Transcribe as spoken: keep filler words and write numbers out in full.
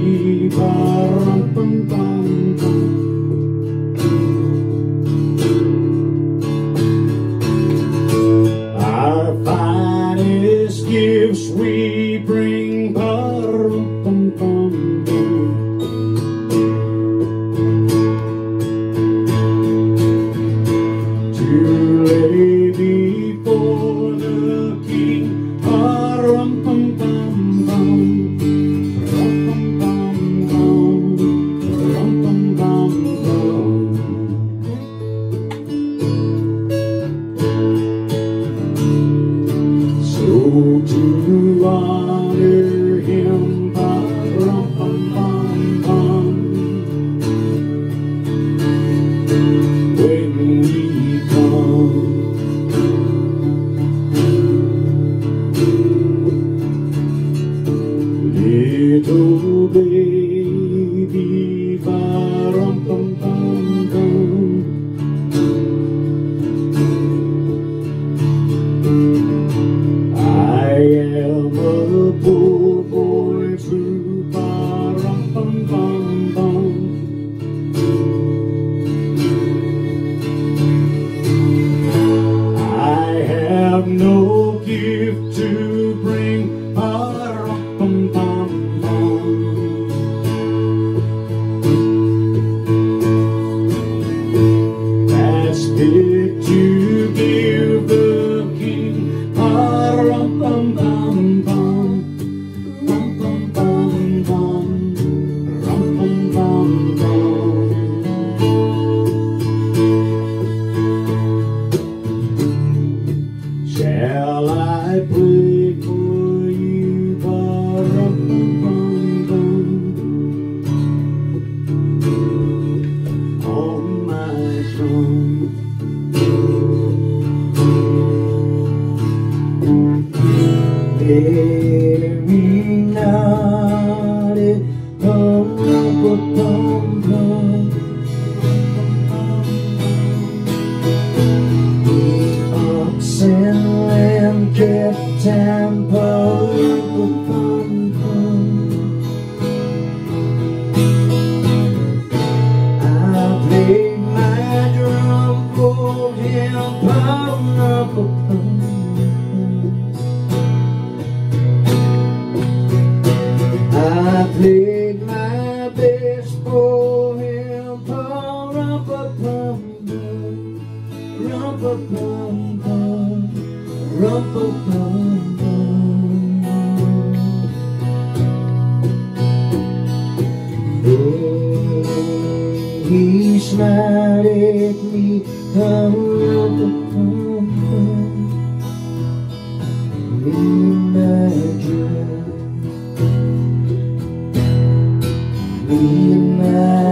Our finest gifts we bring, to lay before the King. So to honor him, when we come, little baby, I am a poor boy too, I have no gift to bring, that's fit to give the King. Shall I play for you, on my drum? Every night it comes up a pom-pom. Ox and lamb kept time, pom-pom. I played my drum for him, pom-pom. I played my best for him, pom-pom, rum-pom-pom, rum-pom-pom. He smiled at me, rum-pom-pom, in my drum. In my